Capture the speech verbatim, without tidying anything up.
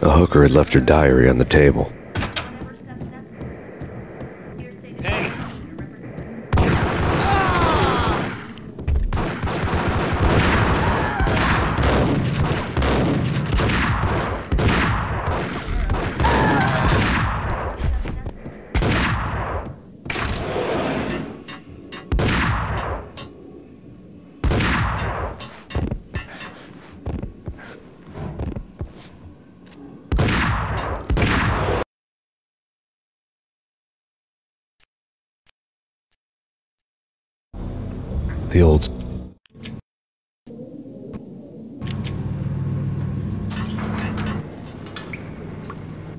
A hooker had left her diary on the table. Hey! The old